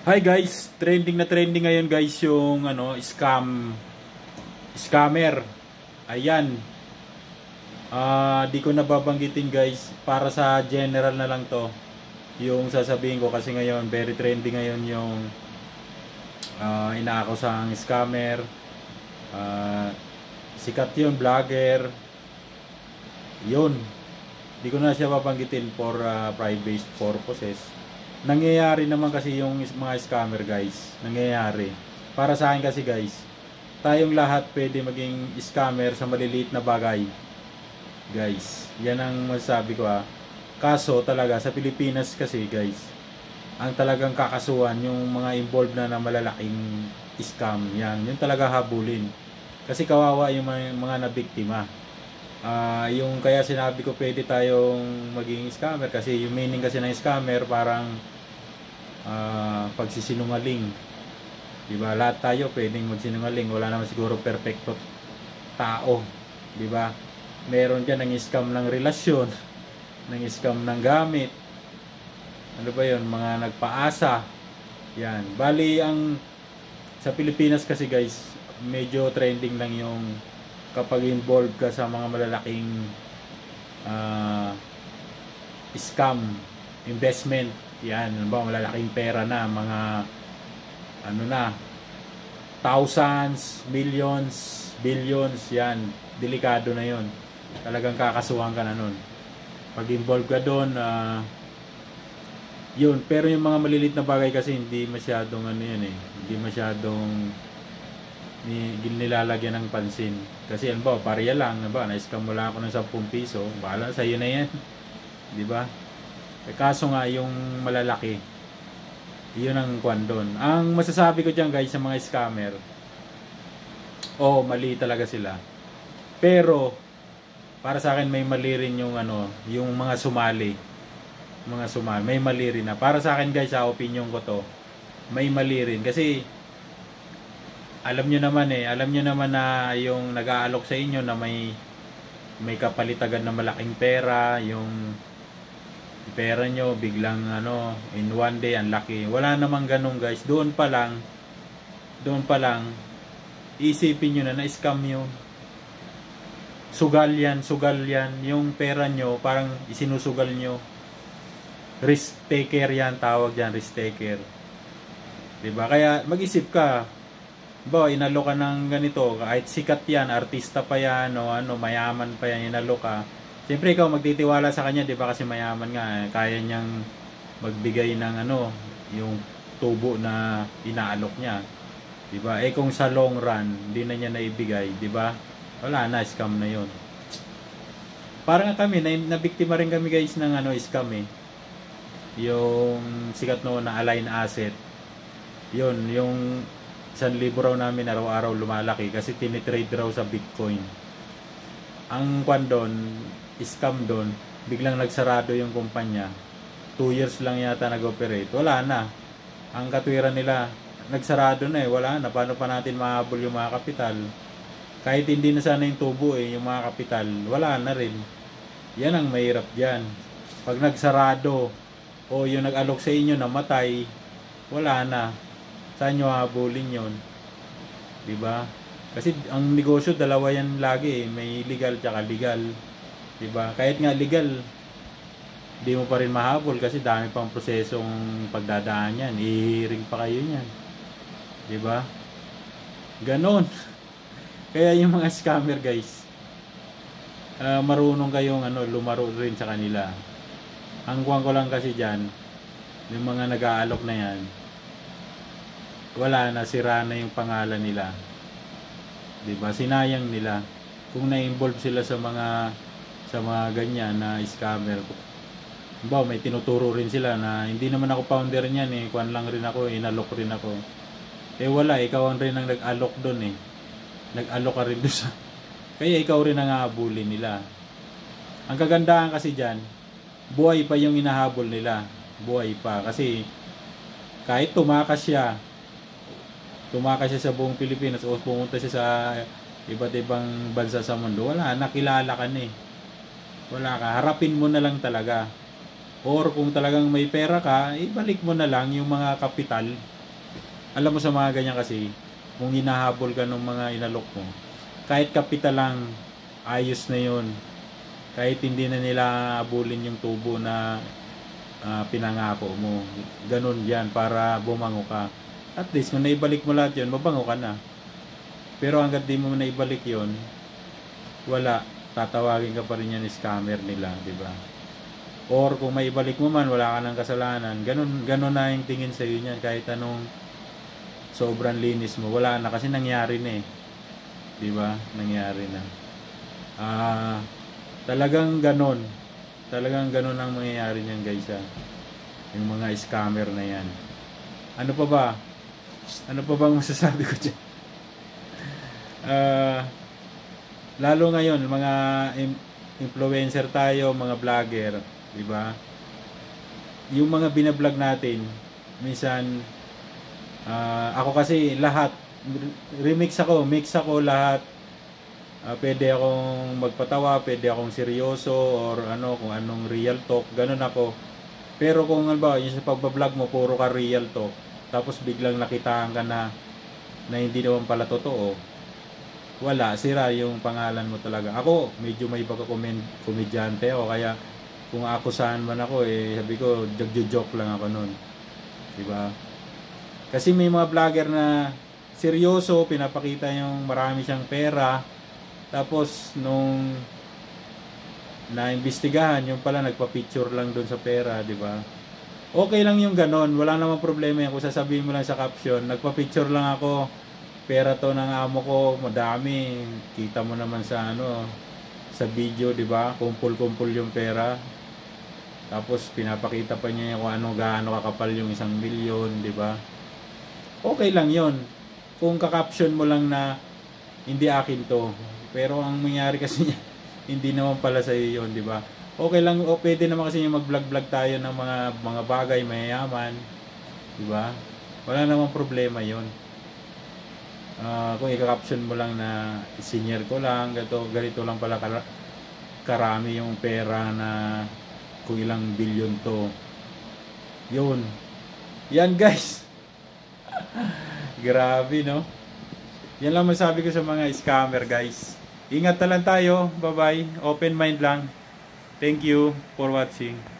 Hi guys, trending na trending ngayon guys yung scammer. Ayan. Di ko nababanggitin guys, para sa general na lang to. Yung sasabihin ko kasi ngayon very trending ngayon yung inaakosang scammer. Sikat yun, vlogger. Yun. Di ko na siya babanggitin for privacy purposes. Nangyayari naman kasi yung mga scammer guys. Nangyayari. Para sa akin kasi guys, tayong lahat pwede maging scammer sa maliliit na bagay. Guys, yan ang masasabi ko . Kaso talaga sa Pilipinas kasi guys, ang talagang kakasuhan yung mga involved na malalaking scam. Yan, yun talaga habulin. Kasi kawawa yung mga nabiktima. Yung kaya sinabi ko pwede tayong maging scammer kasi yung meaning kasi ng scammer parang pagsisinungaling, diba? Lahat tayo pwedeng magsinungaling, wala naman siguro perfecto tao, diba? Meron dyan ng scam ng relasyon, ng scam ng gamit, ano ba yun, mga nagpaasa. Yan, bali ang sa Pilipinas kasi guys, medyo trending lang yung kapag involved ka sa mga malalaking scam, investment. Yan, ba, malalaking pera na, mga ano na, thousands, millions, billions. Yan, delikado na yon. Talagang kakasuhan ka na nun pag involved ka doon. Yun, pero yung mga malilit na bagay kasi hindi masyadong hindi masyadong nilalagyan ng pansin. Kasi ano ba, barya lang, na-scam mo lang ako ng 10 piso, bahala sa iyo na yan, di ba? Kaso nga yung malalaki, yun ang kwan doon. Ang masasabi ko diyan guys sa mga scammer, mali talaga sila. Pero para sa akin may mali rin yung yung mga sumali. May mali rin na. Para sa akin guys, sa opinion ko to, may mali rin kasi alam nyo naman na yung nag-aalok sa inyo na may kapalitagan na malaking pera, yung pera nyo biglang in one day ang laki. Wala namang ganun guys. Doon pa lang isipin nyo na scam yun. Sugal yan yung pera nyo, parang isinusugal nyo. Risk taker yan, tawag dyan, risk taker, diba? Kaya mag-isip ka, inalok ka ng ganito, kahit sikat yan, artista pa yan, mayaman pa yan, inalok ka. Siyempre ikaw magtitiwala sa kanya, di ba? Kasi mayaman nga, kaya niyang magbigay ng yung tubo na inaalok niya, di ba? Kung sa long run hindi na niya naibigay, di ba? Wala na, scam na 'yon. Parang kami nabiktima rin kami guys ng scam Yung sikat noon na Align Asset. 'Yon, yung 1,000 raw namin araw-araw lumalaki kasi tinitrade raw sa Bitcoin. Ang kwan doon, scam doon, biglang nagsarado yung kumpanya. 2 years lang yata nag-operate. Wala na. Ang katwiran nila, nagsarado na wala na. Paano pa natin mahabol yung mga kapital? Kahit hindi na sana yung tubo yung mga kapital, wala na rin. Yan ang mahirap dyan. Pag nagsarado, yung nag-alok sa inyo namatay, wala na. Saan nyo habulin yun? Diba? Kasi ang negosyo, dalawa yan lagi may legal tsaka legal. Diba? Kahit nga legal, di mo pa rin mahabol kasi dami pang prosesong pagdadaan yan. I-hearing pa kayo yan. Diba? Ganon. Kaya yung mga scammer guys, marunong kayong lumaro rin sa kanila. Ang kuwang ko lang kasi dyan, yung mga nag-aalok na yan, wala na, sira na yung pangalan nila. Diba? Sinayang nila kung na-involve sila sa mga ganyan na scammer. May tinuturo rin sila na hindi naman ako founder niyan kuwan lang rin ako, inalok rin ako. Wala, ikaw rin ang nag-alok doon nag-alok ka rin doon kaya ikaw rin ang hahabulin nila. Ang kagandahan kasi dyan, buhay pa yung inahabol nila. Buhay pa kasi kahit tumakas siya sa buong Pilipinas o pumunta siya sa iba't ibang bansa sa mundo, wala, nakilala ka na wala ka, harapin mo na lang talaga. Or kung talagang may pera ka, ibalik mo na lang yung mga kapital Alam mo sa mga ganyan kasi, kung hinahabol ka ng mga inalok mo, kahit kapital lang, ayos na yun. Kahit hindi na nila habulin yung tubo na pinangako mo. Ganun yan para bumango ka. At least kung naibalik mo lahat yun, mabango ka na. Pero hanggat di mo naibalik yun, wala. Tatawagin ka pa rin yan scammer nila, di ba? Or kung maibalik mo man, wala ka ng kasalanan. Ganun na yung tingin sa iyo niyan kahit anong sobrang linis mo. Wala na kasi nangyari na eh. Di ba? Nangyari na. Talagang ganun. Talagang ganun ang mangyayari niyan guys. Yung mga scammer na yan. Ano pa ba? Ano pa bang masasabi ko dyan? Lalo ngayon, mga influencer tayo, mga vlogger, di ba? Yung mga binablog natin, minsan, ako kasi lahat, mix ako lahat. Pwede akong magpatawa, pwede akong seryoso, or ano, kung anong real talk, ganun ako. Pero kung halimbawa, yung sa pagbablog mo, puro ka real talk, tapos biglang nakitaan ka na hindi naman pala totoo, wala, sira yung pangalan mo talaga. Ako, medyo may komedyante ako, kaya kung akusahan man ako, sabi ko, joke lang ako nun. Diba? Kasi may mga vlogger na seryoso, pinapakita yung marami siyang pera, tapos nung naimbestigahan, yung pala nagpa-picture lang doon sa pera, di ba? Okay lang yung ganon, wala namang problema yan. Kung sasabihin mo lang sa caption, nagpa-picture lang ako, pera to ng amo ko, madami. Kita mo naman sa sa video, di ba? Kumpul-kumpul yung pera. Tapos pinapakita pa niya kung gaano kakapal yung 1 milyon, di ba? Okay lang yon. Kung ka-caption mo lang na hindi akin to. Pero ang mangyari kasi niya, hindi naman pala sa iyo yun, di ba? Okay lang, o pwede naman kasi mag-vlog tayo ng mga bagay mayayaman, di ba? Wala namang problema yon. Kung i-caption mo lang na senior ko lang, ganito lang pala karami yung pera na kung ilang bilyon to. Yun. Yan guys. Grabe no. Yan lang masabi ko sa mga scammer guys. Ingat na lang tayo. Bye bye. Open mind lang. Thank you for watching.